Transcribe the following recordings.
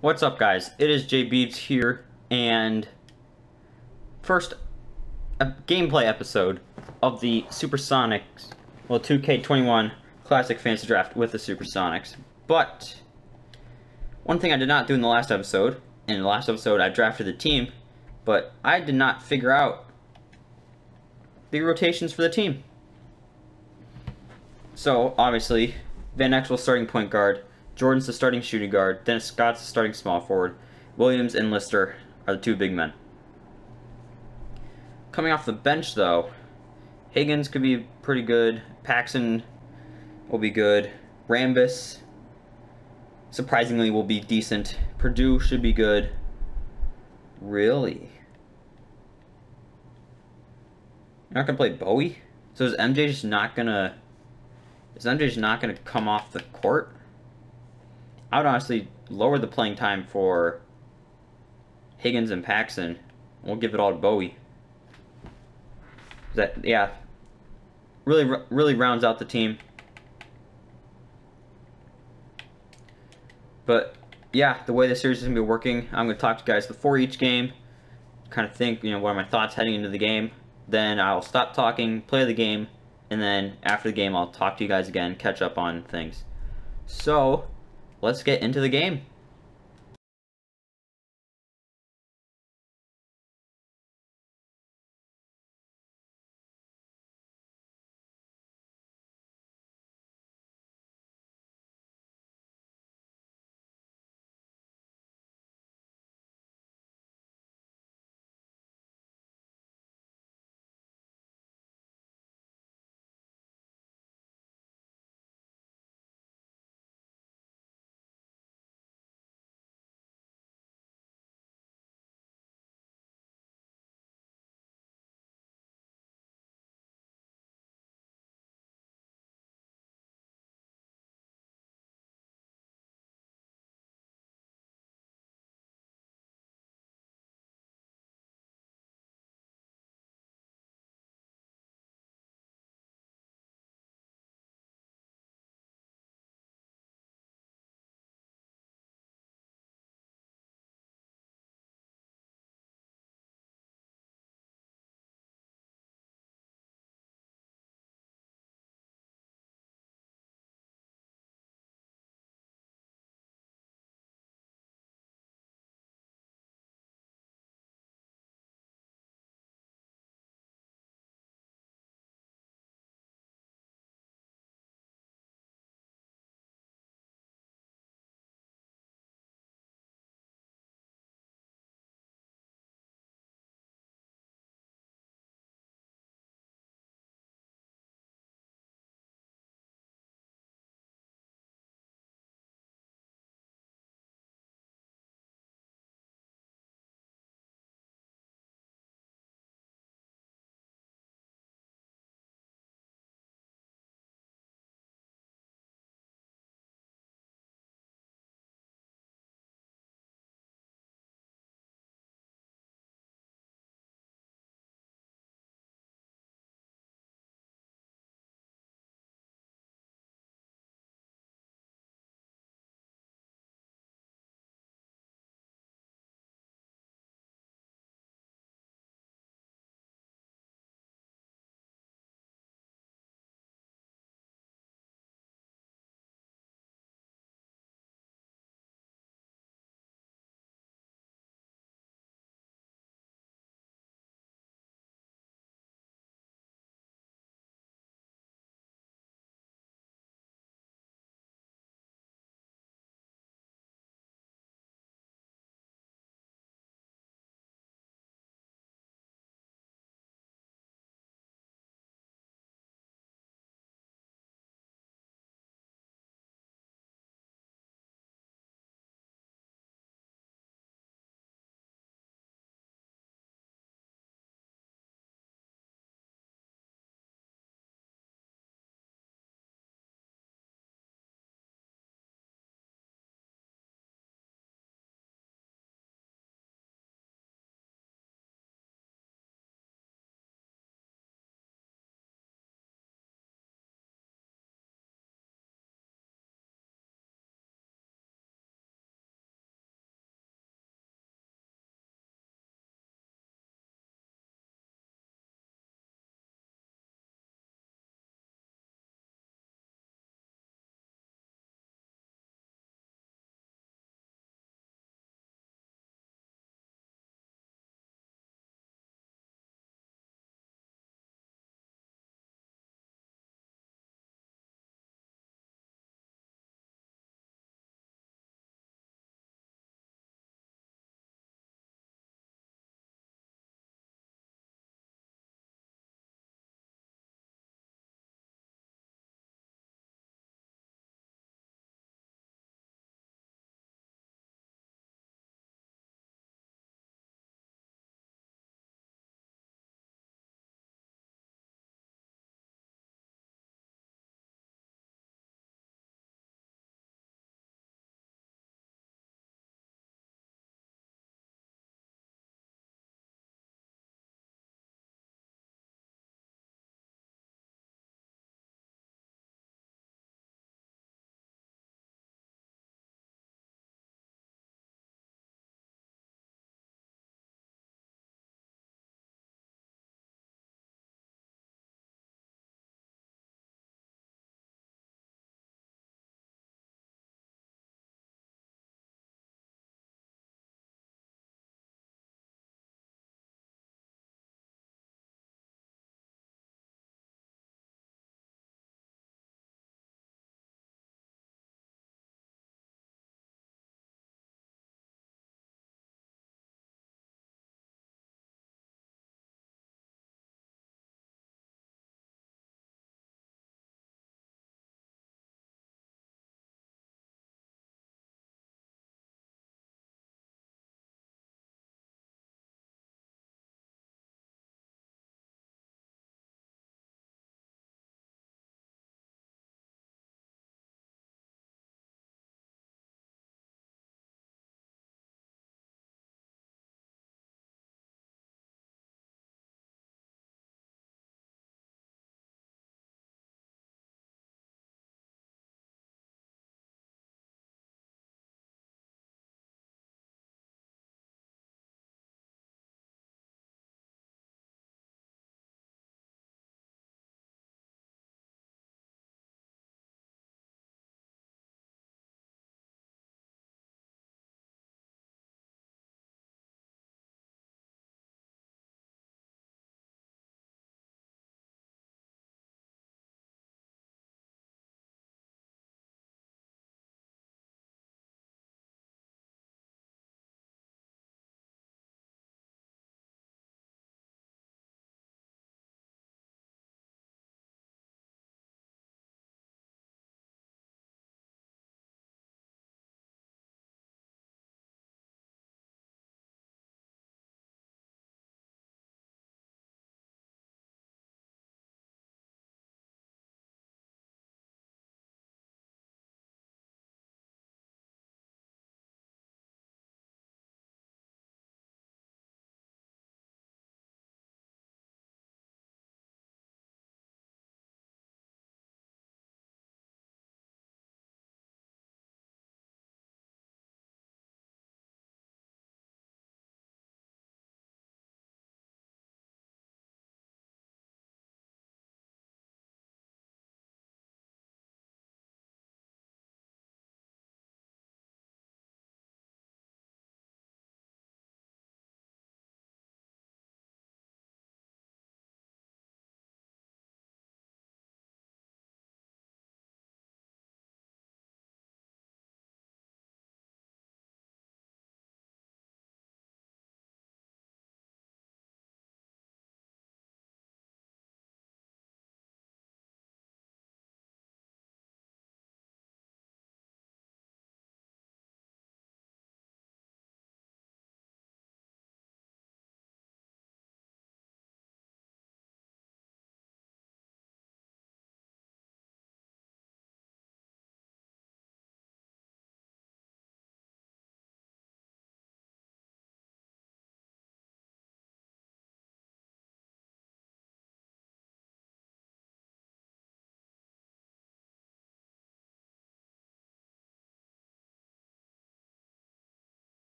What's up, guys? It is Jay Beebs here, and first, a gameplay episode of the Supersonics, 2K21 Classic Fantasy Draft with the Supersonics. But, one thing I did not do in the last episode, I drafted the team, but I did not figure out the rotations for the team. So, obviously, Van Exel's starting point guard, Jordan's the starting shooting guard, Dennis Scott's the starting small forward, Williams and Lister are the two big men. Coming off the bench, though, Higgins could be pretty good, Paxson will be good, Rambis, surprisingly, will be decent, Purdue should be good. Really? You're not gonna play Bowie? So is MJ just not gonna... Is MJ just not gonna come off the court? I would honestly lower the playing time for Higgins and Paxson. We'll give it all to Bowie. Yeah, really rounds out the team. But yeah, the way the series is gonna be working, I'm gonna talk to you guys before each game, kind of think, what are my thoughts heading into the game. Then I'll stop talking, play the game, and then after the game, I'll talk to you guys again, catch up on things. So, let's get into the game.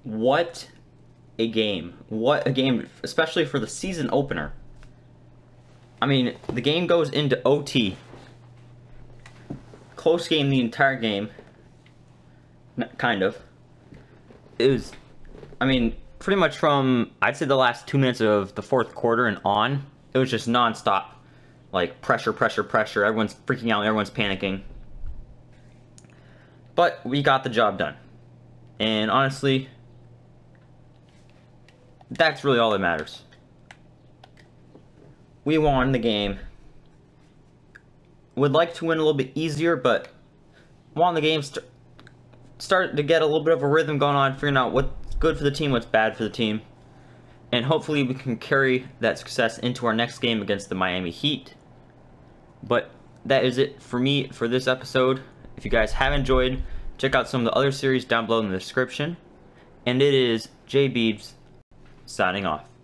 What a game. What a game, especially for the season opener. I mean, the game goes into OT. Close game the entire game. Kind of. It was, I mean, pretty much from, I'd say, the last 2 minutes of the fourth quarter and on, it was just non-stop. Like, pressure, pressure, pressure. Everyone's freaking out. Everyone's panicking. But we got the job done. And honestly, that's really all that matters. We won the game. Would like to win a little bit easier, but won the game. Start to get a little bit of a rhythm going on, figuring out what's good for the team, what's bad for the team. And hopefully we can carry that success into our next game against the Miami Heat. But that is it for me for this episode. If you guys have enjoyed, check out some of the other series down below in the description. And it is J Beebs signing off.